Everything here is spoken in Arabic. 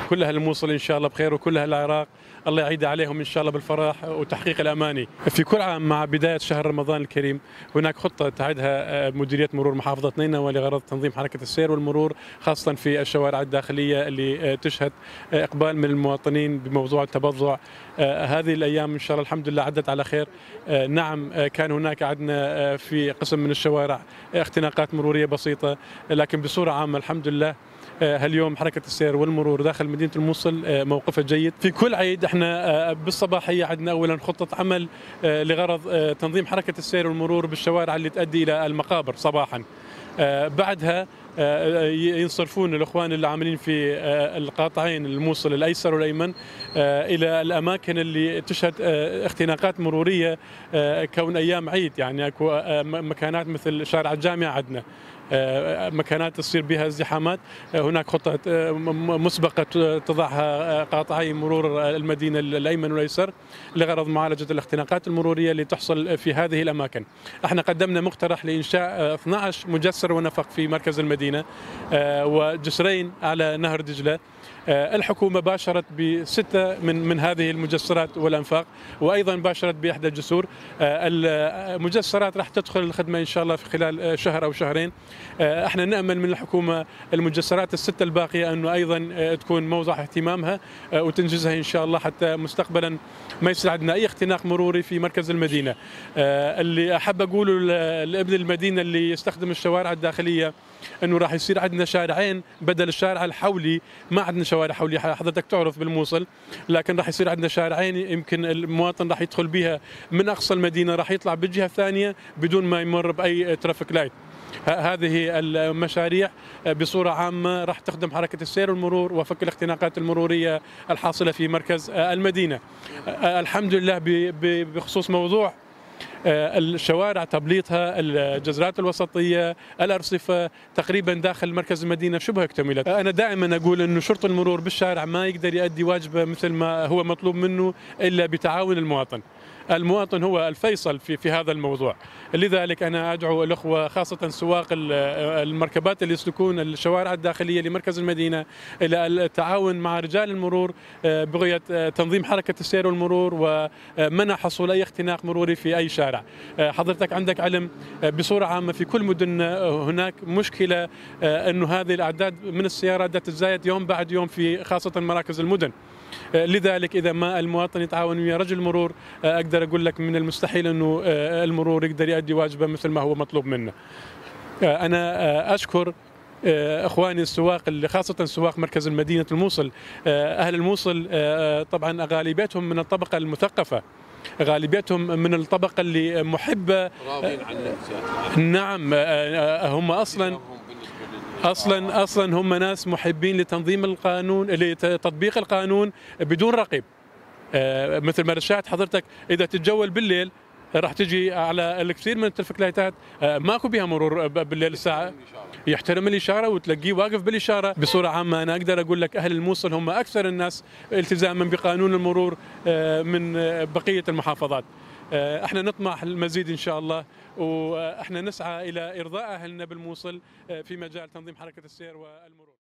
كل أهل الموصل إن شاء الله بخير، وكل أهل العراق الله يعيد عليهم إن شاء الله بالفرح وتحقيق الأماني. في كل عام مع بداية شهر رمضان الكريم هناك خطة تعدها مديرية مرور محافظة نينوى لغرض تنظيم حركة السير والمرور، خاصة في الشوارع الداخلية اللي تشهد إقبال من المواطنين بموضوع التبضع. هذه الأيام إن شاء الله الحمد لله عدت على خير. نعم كان هناك عندنا في قسم من الشوارع اختناقات مرورية بسيطة، لكن بصورة عامة الحمد لله هاليوم حركة السير والمرور داخل مدينة الموصل موقفها جيد. في كل عيد احنا بالصباحية عندنا أولا خطة عمل لغرض تنظيم حركة السير والمرور بالشوارع اللي تؤدي إلى المقابر صباحا. بعدها ينصرفون الأخوان اللي عاملين في القاطعين الموصل الأيسر والأيمن إلى الأماكن اللي تشهد اختناقات مرورية كون أيام عيد، يعني أكو مكانات مثل شارع الجامعة عندنا مكانات تصير بها ازدحامات، هناك خطة مسبقة تضعها قاطعي مرور المدينة الأيمن والأيسر لغرض معالجة الاختناقات المرورية اللي تحصل في هذه الأماكن. احنا قدمنا مقترح لإنشاء 12 مجسر ونفق في مركز المدينة وجسرين على نهر دجلة. الحكومة باشرت بستة من هذه المجسرات والأنفاق، وأيضا باشرت بإحدى الجسور. المجسرات راح تدخل الخدمة إن شاء الله في خلال شهر أو شهرين. احنا نأمل من الحكومة المجسرات الستة الباقية أنه أيضا تكون موضع اهتمامها وتنجزها إن شاء الله، حتى مستقبلا ما يصير عندنا أي اختناق مروري في مركز المدينة. اللي أحب أقوله لابن المدينة اللي يستخدم الشوارع الداخلية أنه راح يصير عندنا شارعين بدل الشارع الحولي. ما عندنا شوارع حولية حضرتك تعرف بالموصل، لكن راح يصير عندنا شارعين يمكن المواطن راح يدخل بها من أقصى المدينة، راح يطلع بالجهة الثانية بدون ما يمر بأي ترافيك لايت. هذه المشاريع بصورة عامة راح تخدم حركة السير والمرور وفك الاختناقات المرورية الحاصلة في مركز المدينة. الحمد لله بخصوص موضوع الشوارع تبليطها، الجزرات الوسطية، الأرصفة تقريبا داخل مركز المدينة شبه اكتملت. أنا دائما أقول أنه شرطي المرور بالشارع ما يقدر يؤدي واجبه مثل ما هو مطلوب منه إلا بتعاون المواطن. المواطن هو الفيصل في هذا الموضوع، لذلك أنا أدعو الأخوة خاصة سواق المركبات اللي يسلكون الشوارع الداخلية لمركز المدينة إلى التعاون مع رجال المرور بغية تنظيم حركة السير والمرور ومنع حصول أي اختناق مروري في أي شارع. حضرتك عندك علم بصورة عامة في كل مدن هناك مشكلة أنه هذه الأعداد من السيارات تتزايد يوم بعد يوم في خاصة مراكز المدن. لذلك إذا ما المواطن يتعاون ويا رجل المرور أقدر أقول لك من المستحيل أنه المرور يقدر يؤدي واجبه مثل ما هو مطلوب منه. أنا أشكر اخواني السواق اللي خاصه سواق مركز المدينه الموصل. اهل الموصل طبعا غالبيتهم من الطبقه المثقفه، غالبيتهم من الطبقه اللي محبه راضين عن نعم. هم اصلا هم ناس محبين لتنظيم القانون، لتطبيق القانون بدون رقيب. مثل ما رشحت حضرتك اذا تتجول بالليل راح تجي على الكثير من الترافيك لايتات ماكو بها مرور بالليل الساعه، يحترم الاشاره وتلاقيه واقف بالاشاره. بصوره عامه انا اقدر اقول لك اهل الموصل هم اكثر الناس التزاما بقانون المرور من بقيه المحافظات. احنا نطمح المزيد ان شاء الله، واحنا نسعى الى ارضاء اهلنا بالموصل في مجال تنظيم حركه السير والمرور.